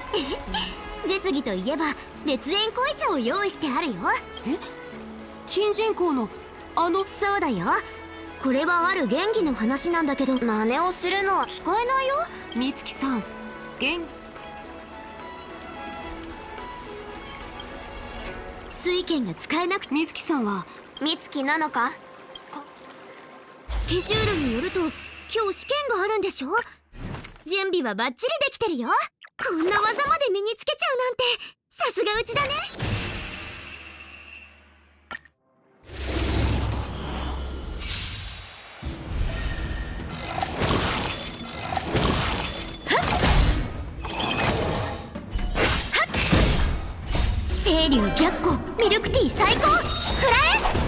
実技といえば烈焰小イチョを用意してあるよ。 え、金人公のそうだよ。これはある元気の話なんだけど、真似をするのは使えないよ。 美月さん、 水剣が使えなくて。 美月さんは美月なのか。スケジュールによると今日試験があるんでしょ。準備はバッチリできてるよ。こんな技まで身につけちゃうなんてさすがうちだね。清流白虎ミルクティー最高。食らえ。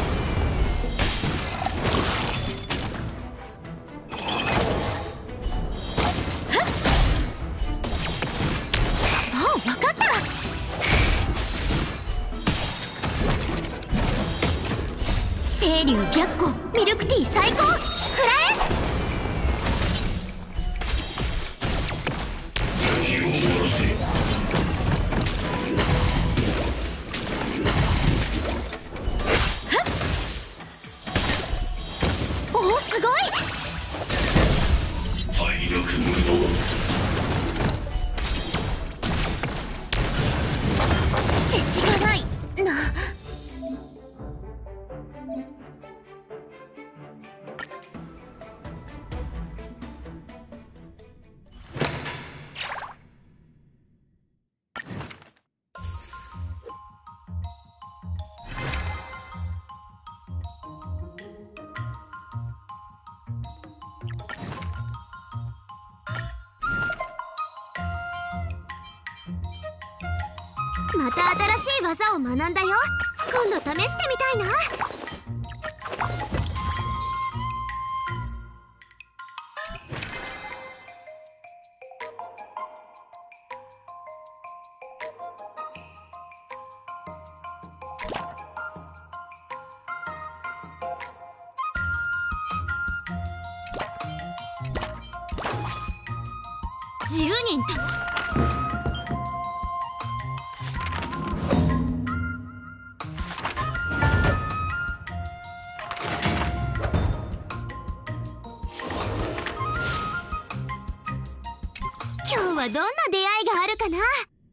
清流白虎ミルクティー最高。食らえ。おお、すごい。 体力無能。 世知がないな。また新しい技を学んだよ。今度試してみたいな。10人た今日はどんな出会いがあるかな。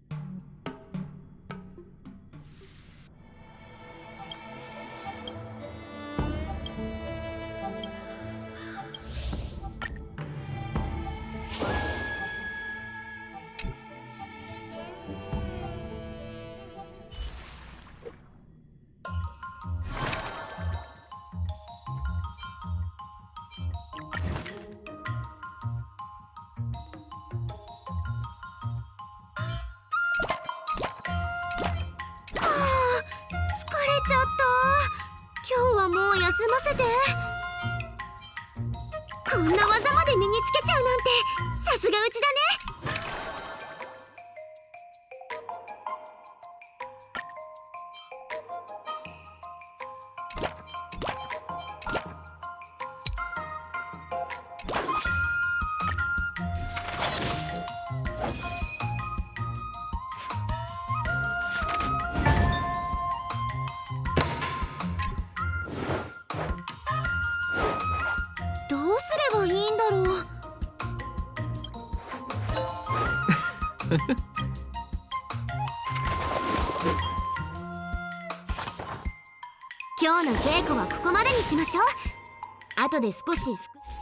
ちゃった。今日はもう休ませて。こんな技まで身につけちゃうなんてさすがうちだね。どうすればいいんだろう。今日の稽古はここまでにしましょう。後で少し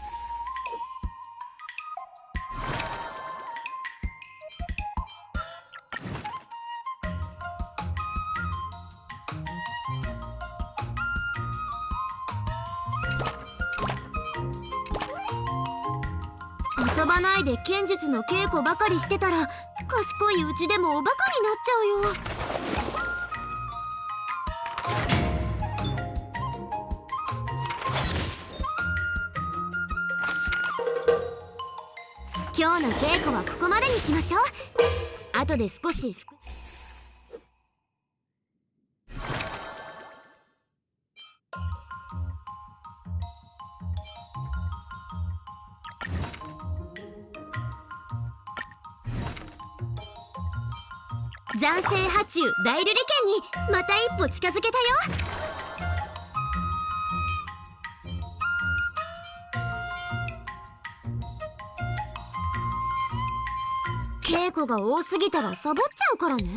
遊ばないで剣術の稽古ばかりしてたら賢いうちでもおバカになっちゃうよ。今日の稽古はここまでにしましょう。後で少し斬星波中大瑠璃剣にまた一歩近づけたよ。稽古が多すぎたらサボっちゃうからね。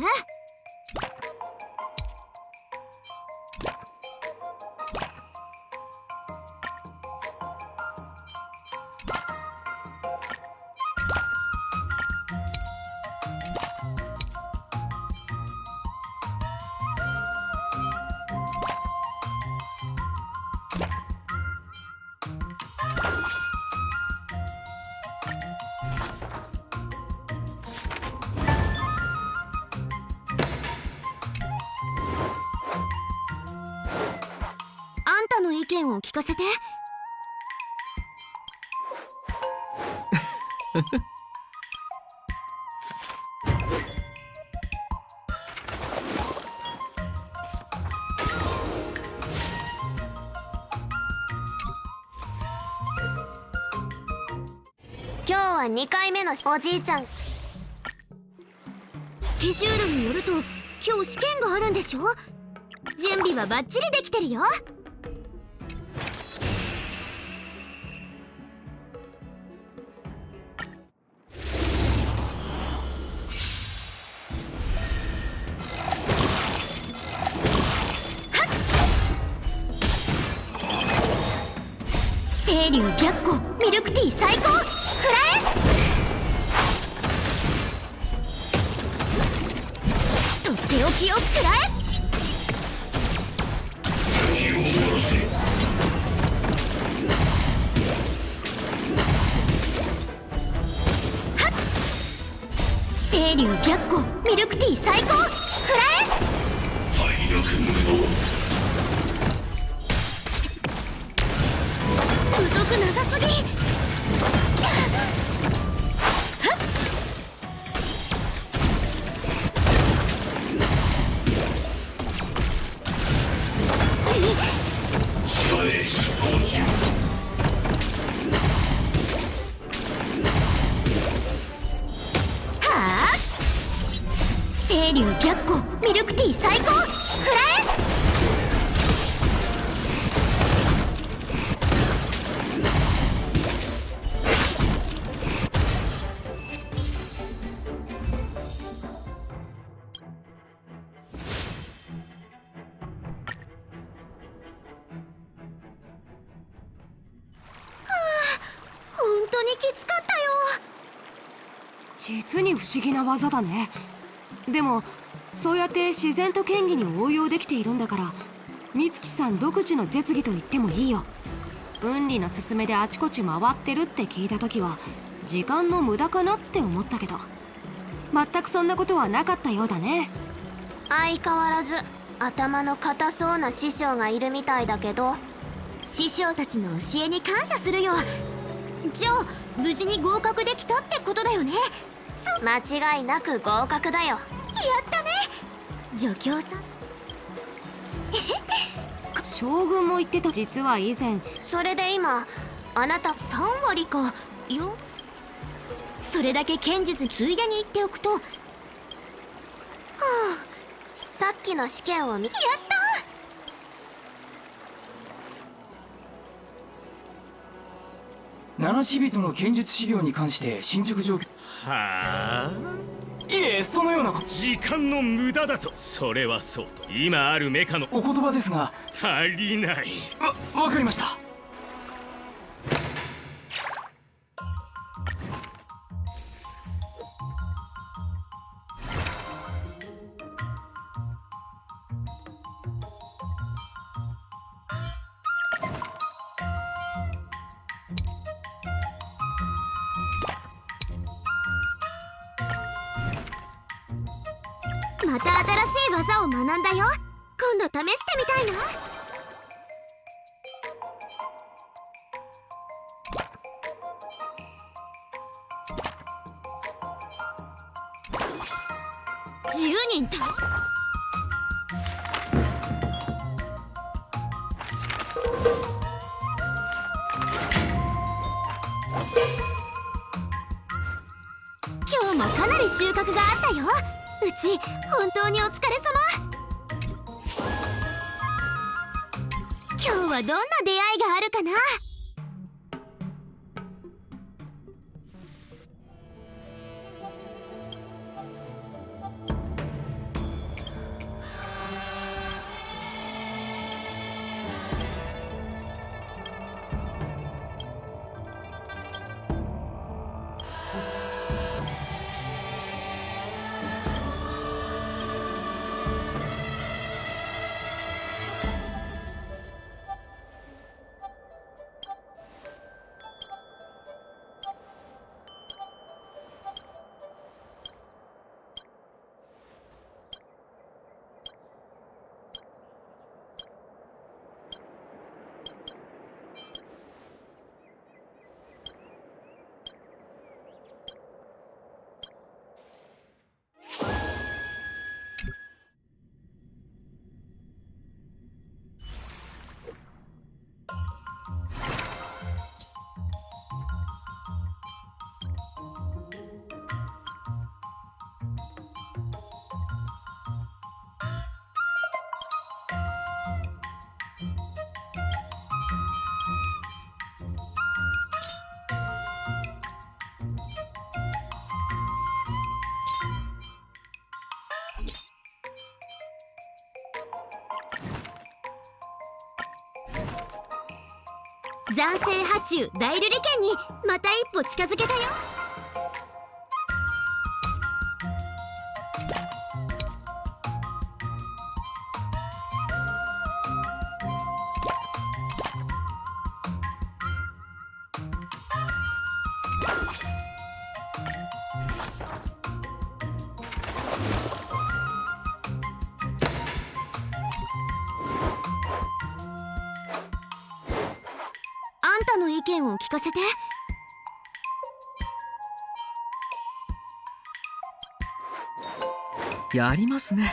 あんたの意見を聞かせて。 今日は2回目のおじいちゃん。 スケジュールによると今日試験があるんでしょ。準備はバッチリできてるよ。清流逆光ミルクティー最高。食らえ。とっておきを食らえ。はっ。清流逆光ミルクティー最高。食らえ。太くなさすぎ。はあ。清流逆光ミルクティー最高。食らえ。本当にきつかったよ。 実に不思議な技だね。でもそうやって自然と剣技に応用できているんだから美月さん独自の絶技と言ってもいいよ。雲里の勧めであちこち回ってるって聞いた時は時間の無駄かなって思ったけど全くそんなことはなかったようだね。 相変わらず頭の固そうな師匠がいるみたいだけど。 師匠たちの教えに感謝するよ。じゃあ無事に合格できたってことだよね。 間違いなく合格だよ。 やったね助教さん。 将軍も言ってた。実は以前それで今あなた 3割かよ。それだけ剣術ついでに言っておくと。はあ、 さっきの試験を見。 やった七死人の剣術修行に関して進捗状況。 はあ。 いえ、そのようなこと。 時間の無駄だと。それはそうと今あるメカのお言葉ですが。 足りない。 わかりました。 また新しい技を学んだよ。今度試してみたいな。10人た今日もかなり収穫があったよ。 ち本当にお疲れ様。今日はどんな出会いがあるかな。斬星波中大瑠璃剣にまた一歩近づけたよ。あんたの意見を聞かせて。 やりますね。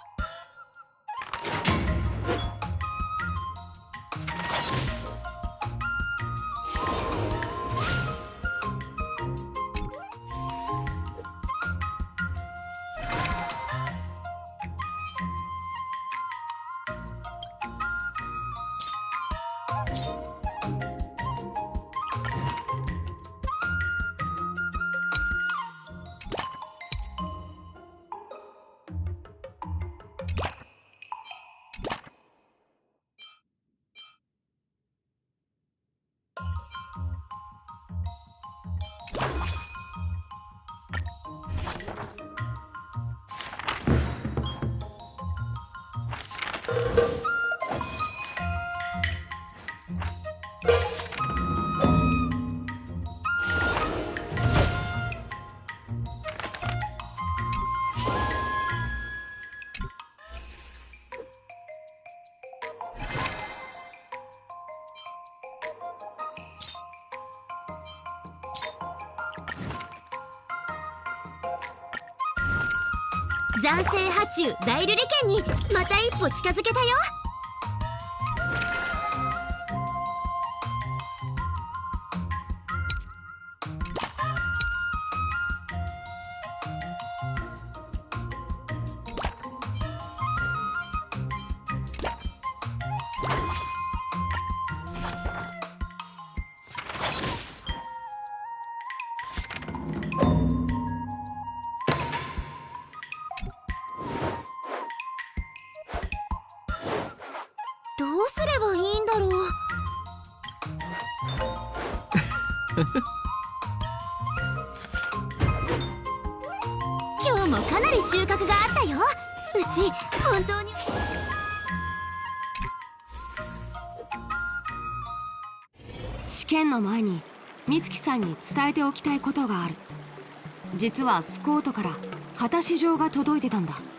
斬星波中大瑠璃剣にまた一歩近づけたよ。どうすればいいんだろう。今日もかなり収穫があったよ。うち本当に。 試験の前に美月さんに伝えておきたいことがある。実はスコートから果たし状が届いてたんだ。